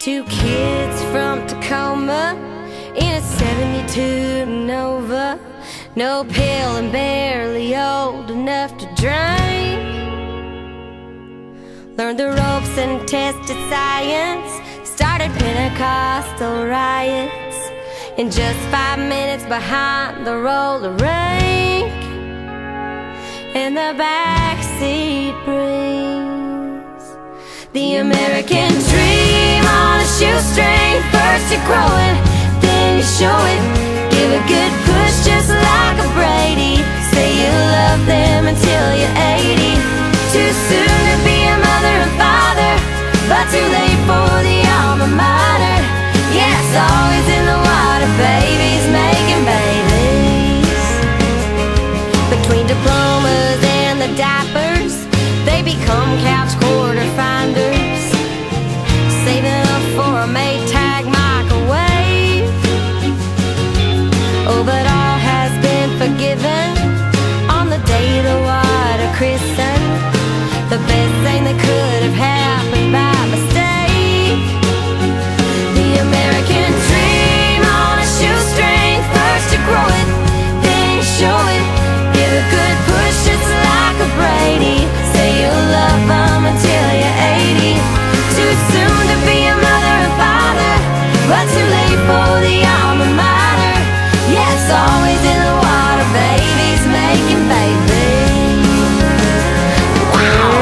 Two kids from Tacoma in a 72 Nova, no pill and barely old enough to drink. Learned the ropes and tested science, started Pentecostal riots in just 5 minutes behind the roller rink. And the backseat brings the American dream on a shoestring. First you grow it, then you show it. Give a good push just like a Brady. Say you love them until you're 80. Too soon to be a mother and father, but too late for the alma mater. Yeah, it's always in the water, babies making babies. Between diplomas and the diapers, they become couch quarter finders, saving up for a Maytag microwave. Oh, but all has been forgiven on the day the water christened. The best thing that could have happened by mistake. The American dream on a shoestring. First you grow it, then you show it. Give a good push just like a Brady. Say you'll love them until you're 80. Too soon to be a mother and father, but too late for the alma mater. Yeah, it's always in the water, babies making babies. Wow.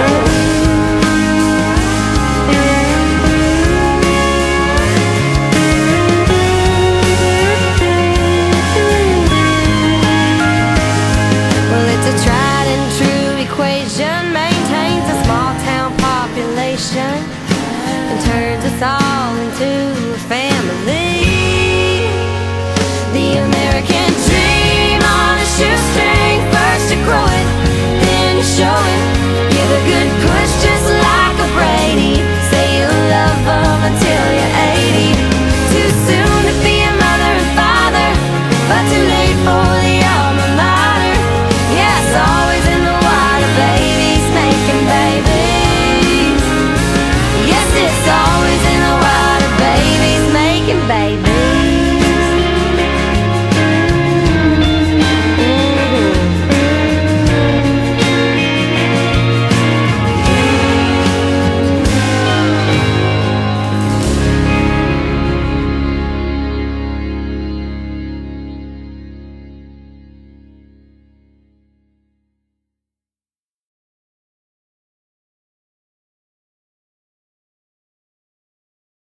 Well, it's a tried and true equation, maintains a small town population and turns us all into a family. The American dream on a shoestring. First you grow it, then you show it.